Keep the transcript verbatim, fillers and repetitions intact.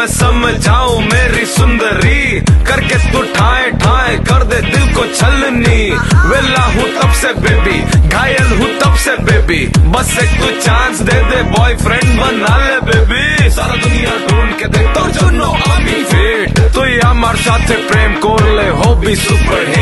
मैं समझाऊं मेरी सुंदरी, करके तू ठाए ठाए कर दे दिल को छलनी। वेला हूँ तब से बेबी, घायल हूँ तब से बेबी, बस एक तू चांस दे दे बॉयफ्रेंड बना ले बेबी। सारा दुनिया ढूंढ के दे तो चुनो आमी फिट, তুই আমার সাথে প্রেম করলে হবি সুপার